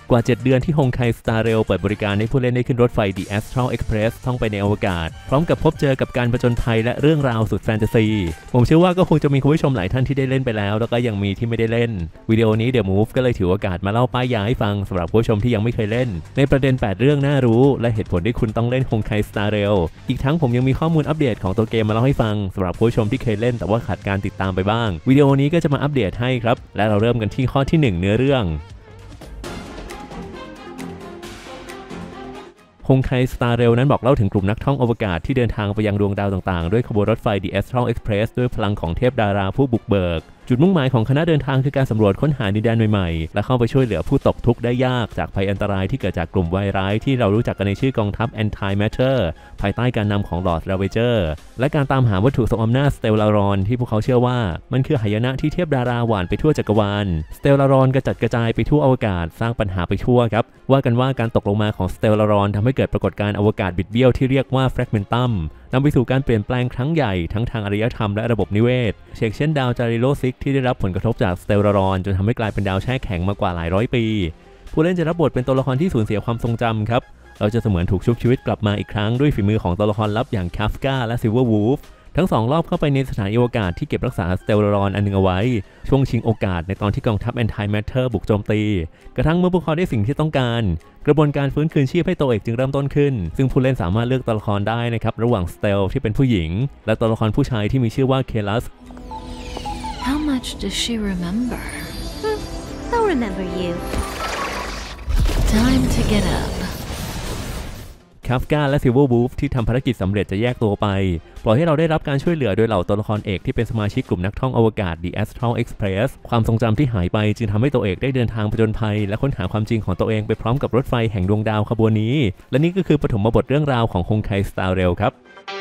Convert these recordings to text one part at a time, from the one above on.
กว่า7 เดือนที่ฮงไคสตาร์เรลเปิดบริการให้ผู้เล่นได้ขึ้นรถไฟ The Astral Express ท่องไปในอวกาศพร้อมกับพบเจอกับการผจญภัยและเรื่องราวสุดแฟนตาซีผมเชื่อว่าก็คงจะมีคุณผู้ชมหลายท่านที่ได้เล่นไปแล้วก็ยังมีที่ไม่ได้เล่นวิดีโอนี้ The Move ก็เลยถือโอกาสมาเล่าป้ายยาให้ฟังสำหรับผู้ชมที่ยังไม่เคยเล่นในประเด็น8 เรื่องน่ารู้และเหตุผลที่คุณต้องเล่นฮงไคสตาร์เรลอีกทั้งผมยังมีข้อมูลอัปเดตของตัวเกมมาเล่าให้ฟังสำหรับผู้ชมที่เคยเล่นแต่ว่าขาดการติดตามไปบ้างวิดีโอนี้ก็จะมาอัปเดตให้ครับและเราเริ่มกันที่ข้อที่1เนื้อเรื่องฮงไคสตาร์เรลนั้นบอกเล่าถึงกลุ่มนักท่องอวกาศที่เดินทางไปยังดวงดาวต่างๆด้วยขบวนรถไฟ The Astral Express ด้วยพลังของเทพดาราผู้บุกเบิกจุดมุ่งหมายของคณะเดินทางคือการสำรวจค้นหาดินแดนใหม่ๆและเข้าไปช่วยเหลือผู้ตกทุกข์ได้ยากจากภัยอันตรายที่เกิดจากกลุ่มวายร้ายที่เรารู้จักกันในชื่อกองทัพ Anti-Matter ภายใต้การนำของลอร์ด ราเวเจอร์และการตามหาวัตถุทรงอำนาจสเตลลารอนที่พวกเขาเชื่อว่ามันคือหายนะที่เทพดาราหว่านไปทั่วจักรวาลสเตลลารอนกระจัดกระจายไปทั่วอวกาศสร้างปัญหาไปทั่วครับว่ากันว่าการตกลงมาของสเตลลารอนทำให้เกิดปรากฏการณ์อวกาศบิดเบี้ยวที่เรียกว่าแฟรกเมนตัมนำไปสู่การเปลี่ยนแปลงครั้งใหญ่ทั้งทางอารยธรรมและระบบนิเวศเช่นดาวจาริโลซิกที่ได้รับผลกระทบจากสเตลลารอนจนทำให้กลายเป็นดาวแช่แข็งมากว่าหลายร้อยปีผู้เล่นจะรับบทเป็นตัวละครที่สูญเสียความทรงจำครับเราจะเสมือนถูกชุบชีวิตกลับมาอีกครั้งด้วยฝีมือของตัวละครลับอย่างคาฟกาและซิลเวอร์วูฟทั้ง2 รอบเข้าไปในสถานีอวกาศที่เก็บรักษาสเตลลารอนอันนึงเอาไว้ช่วงชิงโอกาสในตอนที่กองทัพ Anti-Matter บุกโจมตีกระทั่งเมื่อพวกเขาได้สิ่งที่ต้องการกระบวนการฟื้นคืนชีพให้ตัวเอกจึงเริ่มต้นขึ้นซึ่งผู้เล่นสามารถเลือกตัวละครได้นะครับระหว่างสเตลที่เป็นผู้หญิงและตัวละครผู้ชายที่มีชื่อว่าเคลัส How much does she remember? I'll remember you. Time to get up. คาฟกาและซิลเวอร์วูฟที่ทำภารกิจสำเร็จจะแยกตัวไปปล่อยให้เราได้รับการช่วยเหลือโดยเหล่าตัวละครเอกที่เป็นสมาชิกกลุ่มนักท่องอวกาศ The Astral Express ความทรงจำที่หายไปจึงทำให้ตัวเอกได้เดินทางผจญภัยและค้นหาความจริงของตัวเองไปพร้อมกับรถไฟแห่งดวงดาวขบวนนี้และนี่ก็คือปฐมบทเรื่องราวของฮงไคสตาร์เรลครับ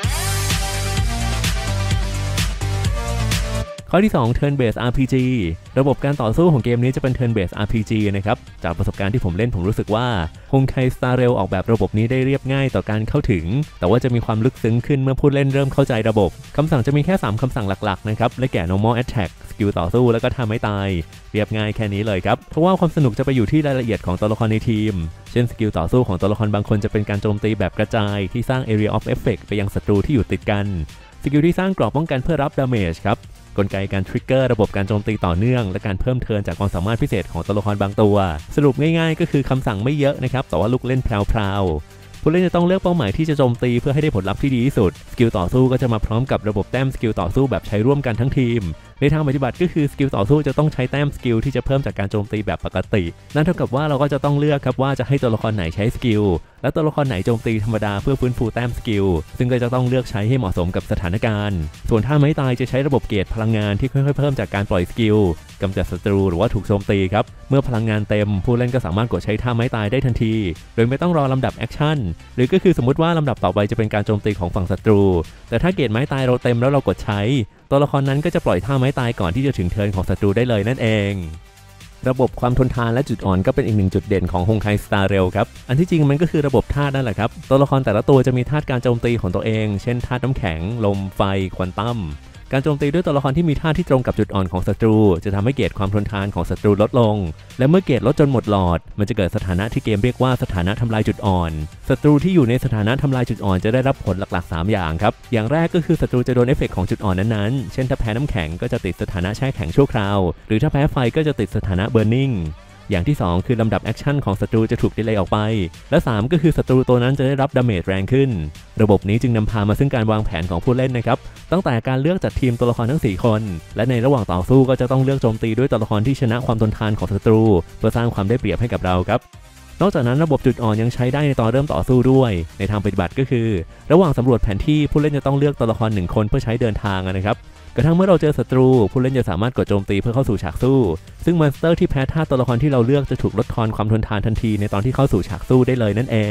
ข้อที่2 Turn Based RPG ระบบการต่อสู้ของเกมนี้จะเป็น Turn Based RPG นะครับจากประสบการณ์ที่ผมเล่นผมรู้สึกว่าฮงไคสตาร์เรลออกแบบระบบนี้ได้เรียบง่ายต่อการเข้าถึงแต่ว่าจะมีความลึกซึ้งขึ้นเมื่อผู้เล่นเริ่มเข้าใจระบบคำสั่งจะมีแค่3คำสั่งหลักๆนะครับและแก่ Normal Attack สกิลต่อสู้แล้วก็ท่าไม้ตายเรียบง่ายแค่นี้เลยครับเพราะว่าความสนุกจะไปอยู่ที่รายละเอียดของตัวละครในทีมเช่นสกิลต่อสู้ของตัวละครบางคนจะเป็นการโจมตีแบบกระจายที่สร้าง Area of Effect ไปยังศัตรูที่อยู่ติดกันสกิลที่สร้างกรอบป้องกันเพื่อรับดาเมจครับกลไกการทริกเกอร์ระบบการโจมตีต่อเนื่องและการเพิ่มเทิร์นจากความสามารถพิเศษของตัวละครบางตัวสรุปง่ายๆก็คือคำสั่งไม่เยอะนะครับแต่ว่าลูกเล่นแพรวๆผู้เล่นจะต้องเลือกเป้าหมายที่จะโจมตีเพื่อให้ได้ผลลัพธ์ที่ดีที่สุดสกิลต่อสู้ก็จะมาพร้อมกับระบบแต้มสกิลต่อสู้แบบใช้ร่วมกันทั้งทีมในทางปฏิบัติก็คือสกิลต่อสู้จะต้องใช้แต้มสกิลที่จะเพิ่มจากการโจมตีแบบปกตินั่นเท่ากับว่าเราก็จะต้องเลือกครับว่าจะให้ตัวละครไหนใช้สกิลและตัวละครไหนโจมตีธรรมดาเพื่อฟื้นฟูแต้มสกิลซึ่งก็จะต้องเลือกใช้ให้เหมาะสมกับสถานการณ์ส่วนท่าไม้ตายจะใช้ระบบเกจพลังงานที่ค่อยๆเพิ่มจากการปล่อยสกิลกำจัดศัตรูหรือว่าถูกโจมตีครับเมื่อพลังงานเต็มผู้เล่นก็สามารถกดใช้ท่าไม้ตายได้ทันทีโดยไม่ต้องรอลำดับแอคชั่นหรือก็คือสมมติว่าลำดับต่อไปจะเป็นการโจมตีของฝั่งศัตรูแต่ถ้าเกจไม้ตายเราเต็มแล้วเรากดใช้ตัวละครนั้นก็จะปล่อยท่าไม้ตายก่อนที่จะถึงเทิร์นของศัตรูได้เลยนั่นเองระบบความทนทานและจุดอ่อนก็เป็นอีกหนึ่งจุดเด่นของฮงไคสตาร์เรลครับอันที่จริงมันก็คือระบบธาตุนั่นแหละครับตัวละครแต่ละตัวจะมีธาตุการโจมตีของตัวเองเช่นธาตุน้ำแข็งลมไฟควอนตัมการโจมตีด้วยตัวละครที่มีท่าที่ตรงกับจุดอ่อนของศัตรูจะทำให้เกรดความทนทานของศัตรูลดลงและเมื่อเกรดลดจนหมดหลอดมันจะเกิดสถานะที่เกมเรียกว่าสถานะทำลายจุดอ่อนศัตรูที่อยู่ในสถานะทำลายจุดอ่อนจะได้รับผลหลักๆ3อย่างครับอย่างแรกก็คือศัตรูจะโดนเอฟเฟกต์ของจุดอ่อนนั้นๆเช่นถ้าแพ้น้ำแข็งก็จะติดสถานะแช่แข็งชั่วคราวหรือถ้าแพ้ไฟก็จะติดสถานะเบิร์นนิ่งอย่างที่2คือลำดับแอคชั่นของศัตรูจะถูกดีเลย์ออกไปและ3ก็คือศัตรูตัวนั้นจะได้รับดาเมจแรงขึ้นระบบนี้จึงนำพามาซึ่งการวางแผนของผู้เล่นนะครับตั้งแต่การเลือกจัดทีมตัวละครทั้ง4คนและในระหว่างต่อสู้ก็จะต้องเลือกโจมตีด้วยตัวละครที่ชนะความทนทานของศัตรูเพื่อสร้างความได้เปรียบให้กับเราครับนอกจากนั้นระบบจุดอ่อนยังใช้ได้ในตอนเริ่มต่อสู้ด้วยในทางปฏิบัติก็คือระหว่างสำรวจแผนที่ผู้เล่นจะต้องเลือกตัวละคร1คนเพื่อใช้เดินทางนะครับกระทั่งเมื่อเราเจอศัตรูผู้เล่นจะสามารถกดโจมตีเพื่อเข้าสู่ฉากสู้ซึ่งมอนสเตอร์ที่แพ้ท่าตัวละครที่เราเลือกจะถูกลดทอนความทนทานทันทีในตอนที่เข้าสู่ฉากสู้ได้เลยนั่นเอง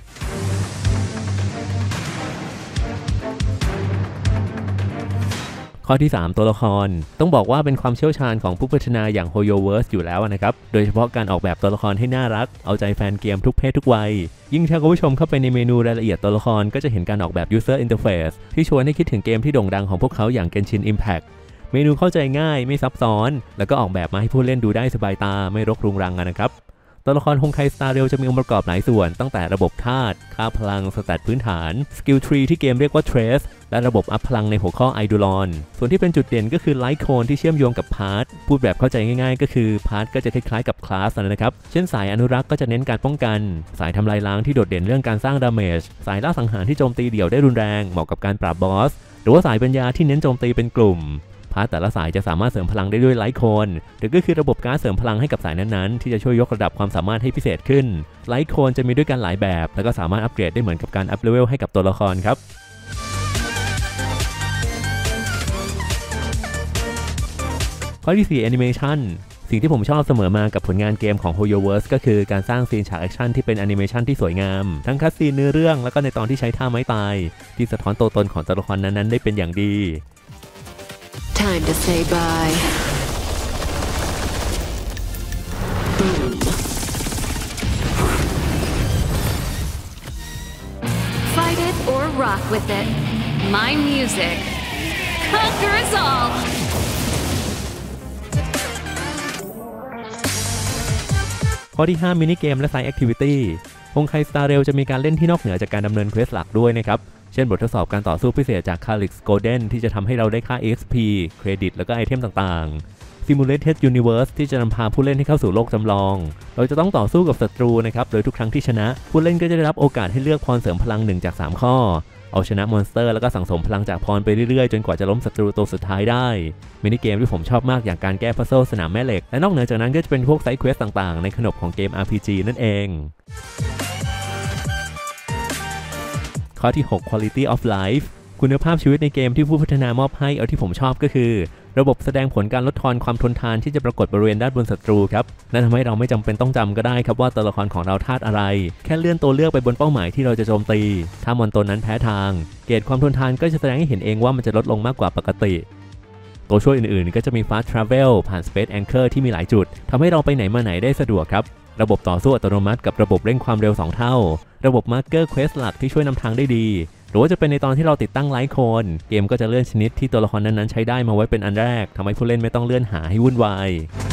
ข้อที่3ตัวละครต้องบอกว่าเป็นความเชี่ยวชาญของผู้พัฒนาอย่าง HoYoverse อยู่แล้วนะครับโดยเฉพาะการออกแบบตัวละครให้น่ารักเอาใจแฟนเกมทุกเพศทุกวัยยิ่งถ้าคุณผู้ชมเข้าไปในเมนูรายละเอียดตัวละครก็จะเห็นการออกแบบ User Interface ที่ชวนให้คิดถึงเกมที่โด่งดังของพวกเขาอย่าง Genshin Impact เมนูเข้าใจง่ายไม่ซับซ้อนแล้วก็ออกแบบมาให้ผู้เล่นดูได้สบายตาไม่รกรุงรังนะครับตัวละครฮงไคสตาร์เรลจะมีองค์ประกอบหลายส่วนตั้งแต่ระบบธาตุค่าพลังสแตทพื้นฐานสกิลทรีที่เกมเรียกว่าเทรสและระบบอัพพลังในหัวข้อไอดูลอนส่วนที่เป็นจุดเด่นก็คือไลท์โคนที่เชื่อมโยงกับพาร์ทพูดแบบเข้าใจง่ายๆก็คือพาร์ทก็จะคล้ายๆกับคลาสนะครับเช่นสายอนุรักษ์ก็จะเน้นการป้องกันสายทำลายล้างที่โดดเด่นเรื่องการสร้างดาเมจสายล่าสังหารที่โจมตีเดี่ยวได้รุนแรงเหมาะกับการปราบบอสหรือว่าสายปัญญาที่เน้นโจมตีเป็นกลุ่มพาร์ทแต่ละสายจะสามารถเสริมพลังได้ด้วยไลท์โคนหรือก็คือระบบการเสริมพลังให้กับสายนั้นๆที่จะช่วยยกระดับความสามารถให้พิเศษขึ้นไลท์โคนจะมีด้วยกันหลายแบบแล้วก็สามารถอัปเกรดได้เหมือนกับการอัพเลเวลให้กับตัวละครครับข้อที่4 Animation สิ่งที่ผมชอบเสมอมากับผลงานเกมของ HoYoverse ก็คือการสร้างซีนฉากแอคชั่นที่เป็นแอนิเมชันที่สวยงามทั้งคัสซีนเนื้อเรื่องแล้วก็ในตอนที่ใช้ท่าไม้ตายที่สะท้อนตัวตนของตัวละครนั้นๆได้เป็นอย่างดี Time to say bye. Boom. Fight it or rock with it. My music conquers all. ข้อที่5มินิเกมและ Side Activity ฮงไคสตาร์เรลจะมีการเล่นที่นอกเหนือจากการดำเนินเควสหลักด้วยนะครับเช่นบททดสอบการต่อสู้พิเศษจาก Calyx Golden ที่จะทำให้เราได้ค่า EXP เครดิตแล้วก็ไอเทมต่างๆ Simulated Universe ที่จะนำพาผู้เล่นให้เข้าสู่โลกจำลองเราจะต้องต่อสู้กับศัตรูนะครับโดยทุกครั้งที่ชนะผู้เล่นก็จะได้รับโอกาสให้เลือกพรเสริมพลัง1จาก3ข้อเอาชนะมอนสเตอร์แล้วก็สั่งสมพลังจากพรไปเรื่อยๆจนกว่าจะล้มศัตรูตัวสุดท้ายได้มินิเกมที่ผมชอบมากอย่างการแก้พัซเซิลสนามแม่เหล็กและนอกเหนือจากนั้นก็จะเป็นพวกไซด์เควสต่างๆในขนบของเกม RPG นั่นเองข้อที่6 Quality of Life คุณภาพชีวิตในเกมที่ผู้พัฒนามอบให้เอาที่ผมชอบก็คือระบบแสดงผลการลดทอนความทนทานที่จะปรากฏบริเวณด้านบนศัตรูครับนั่นทำให้เราไม่จำเป็นต้องจำก็ได้ครับว่าตัวละครของเราธาตุอะไรแค่เลื่อนตัวเลือกไปบนเป้าหมายที่เราจะโจมตีถ้ามอนตัวนั้นแพ้ทางเกรดความทนทานก็จะแสดงให้เห็นเองว่ามันจะลดลงมากกว่าปกติตัวช่วยอื่นๆก็จะมี Fast Travel ผ่าน Space Anchor ที่มีหลายจุดทำให้เราไปไหนมาไหนได้สะดวกครับระบบต่อสู้อัตโนมัติกับระบบเร่งความเร็ว2เท่าระบบ Marker Quest หลักที่ช่วยนำทางได้ดีหรือว่าจะเป็นในตอนที่เราติดตั้งไลท์โคนเกมก็จะเลื่อนชนิดที่ตัวละครนั้นๆใช้ได้มาไว้เป็นอันแรกทำให้ผู้เล่นไม่ต้องเลื่อนหาให้วุ่นวาย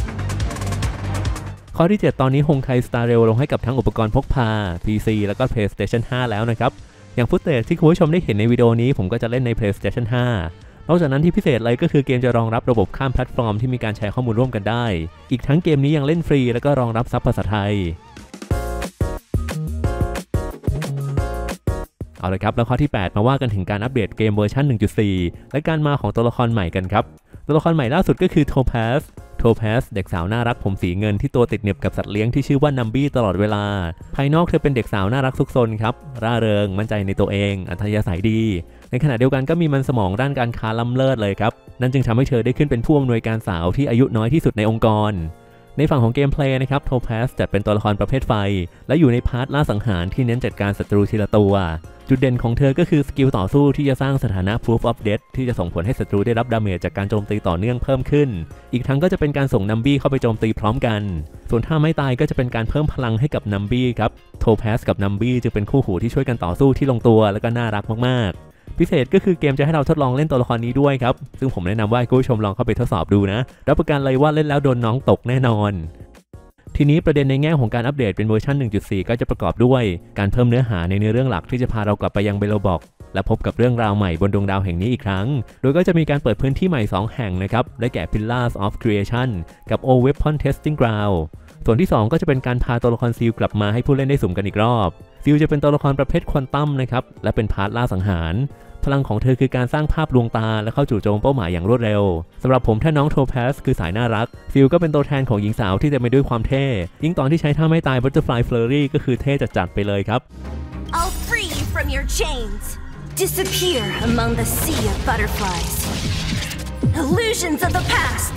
ข้อที่7ตอนนี้ฮงไคสตาร์เรลลงให้กับทั้งอุปกรณ์พกพา PC แล้วก็ PlayStation 5 แล้วนะครับอย่างฟุตเทจที่คุณผู้ชมได้เห็นในวิดีโอนี้ผมก็จะเล่นใน PlayStation 5 นอกจากนั้นที่พิเศษเลยก็คือเกมจะรองรับระบบข้ามแพลตฟอร์มที่มีการแชร์ข้อมูลร่วมกันได้อีกทั้งเกมนี้ยังเล่นฟรีแล้วก็รองรับซับภาษาไทยเอาละครับแล้วข้อที่8มาว่ากันถึงการอัปเดตเกมเวอร์ชัน 1.4 และการมาของตัวละครใหม่กันครับตัวละครใหม่ล่าสุดก็คือโทพาสเด็กสาวน่ารักผมสีเงินที่ตัวติดเหน็บกับสัตว์เลี้ยงที่ชื่อว่านัมบี้ตลอดเวลาภายนอกเธอเป็นเด็กสาวน่ารักซุกซนครับร่าเริงมั่นใจในตัวเองอัธยาศัยดีในขณะเดียวกันก็มีมันสมองด้านการค้าล้ำเลิศเลยครับนั่นจึงทำให้เธอได้ขึ้นเป็นผู้อำนวยการสาวที่อายุน้อยที่สุดในองค์กรในฝั่งของเกมเพลย์นะครับโทพาสจัดเป็นตัวละครประเภทไฟและอยู่ในพาร์ทล่าสังหารที่เน้นจัดการศัตรูทีละตัวจุดเด่นของเธอก็คือสกิลต่อสู้ที่จะสร้างสถานะ Proof of Death ที่จะส่งผลให้ศัตรูได้รับดาเมจจากการโจมตีต่อเนื่องเพิ่มขึ้นอีกทั้งก็จะเป็นการส่งนัมบี้เข้าไปโจมตีพร้อมกันส่วนถ้าไม่ตายก็จะเป็นการเพิ่มพลังให้กับนัมบี้ครับโทพาสกับนัมบี้จึงเป็นคู่หูที่ช่วยกันต่อสู้ที่ลงตัวและก็น่ารักมากๆพิเศษก็คือเกมจะให้เราทดลองเล่นตัวละครนี้ด้วยครับซึ่งผมแนะนำว่าคุณผู้ชมลองเข้าไปทดสอบดูนะรับประกันเลยว่าเล่นแล้วโดนน้องตกแน่นอนทีนี้ประเด็นในแง่ของการอัปเดตเป็นเวอร์ชัน 1.4 ก็จะประกอบด้วยการเพิ่มเนื้อหาในเนื้อเรื่องหลักที่จะพาเรากลับไปยังเบโลบอกและพบกับเรื่องราวใหม่บนดวงดาวแห่งนี้อีกครั้งโดยก็จะมีการเปิดพื้นที่ใหม่2แห่งนะครับได้แก่ Pillars of Creation กับ Old Weapon Testing Ground ส่วนที่2ก็จะเป็นการพาตัวละครซิลกลับมาให้ผู้เล่นได้สุ่มกันอีกรอบซิลจะเป็นตัวละครประเภทควอนตัมนะครับและเป็นพาร์ทล่าสังหารพลังของเธอคือการสร้างภาพลวงตาและเข้าจู่โจมเป้าหมายอย่างรวดเร็วสำหรับผมถ้าน้องโทพาสคือสายน่ารักฟิลก็เป็นตัวแทนของหญิงสาวที่เต็มไปด้วยความเท่ยิ่งตอนที่ใช้ท่าไม่ตาย Butterfly Flurry ก็คือเท่จัดๆไปเลยครับ I'll free you from your chains. Disappear among the sea of butterflies. Illusions of the past.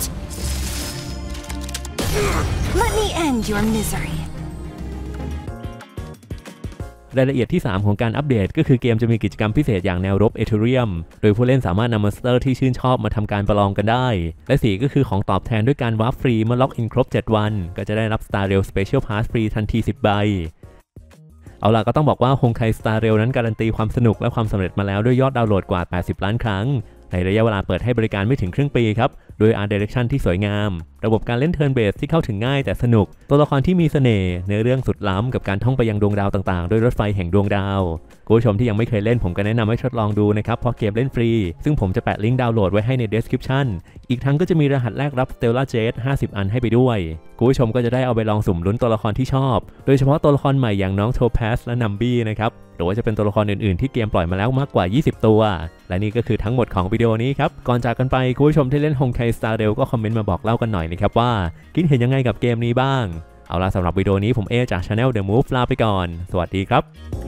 Let me end your misery. รายละเอียดที่3ของการอัปเดตก็คือเกมจะมีกิจกรรมพิเศษอย่างแนวรบเอเธเรียมโดยผู้เล่นสามารถนำมอนสเตอร์ที่ชื่นชอบมาทำการประลองกันได้และ4ก็คือของตอบแทนด้วยการวาร์ปฟรีเมื่อล็อกอินครบ7วันก็จะได้รับ Star Rail Special Pass ฟรีทันที10ใบเอาล่ะก็ต้องบอกว่าฮงไคสตาร์เรลนั้นการันตีความสนุกและความสำเร็จมาแล้วด้วยยอดดาวน์โหลดกว่า80ล้านครั้งในระยะเวลาเปิดให้บริการไม่ถึงครึ่งปีครับด้วย Art Direction ที่สวยงามระบบการเล่น Turn Based ที่เข้าถึงง่ายแต่สนุกตัวละครที่มีเสน่ห์เนื้อเรื่องสุดล้ำกับการท่องไปยังดวงดาวต่างๆด้วยรถไฟแห่งดวงดาวคุณผู้ชมที่ยังไม่เคยเล่นผมก็แนะนำให้ทดลองดูนะครับเพราะเกมเล่นฟรีซึ่งผมจะแปะลิงก์ดาวน์โหลดไว้ให้ใน Description อีกทั้งก็จะมีรหัสแลกรับ Stellar Jade 50 อันให้ไปด้วยคุณผู้ชมก็จะได้เอาไปลองสุ่มลุ้นตัวละครที่ชอบโดยเฉพาะตัวละครใหม่อย่างน้องโทพาสและนัมบี้นะครับหรือว่าจะเป็นตัวละครอื่นๆที่เกมปล่อยมาแล้วมากกว่า20ตัวและนี่ก็คือทั้งหมดของวิดีโอนี้ครับก่อนจากกันไปคุณผู้ชมที่เล่น Honkai Star Rail ก็คอมเมนต์มาบอกเล่ากันหน่อยนะครับว่าคิดเห็นยังไงกับเกมนี้บ้างเอาล่ะสำหรับวิดีโอนี้ผมจาก Channel The Move ลาไปก่อนสวัสดีครับ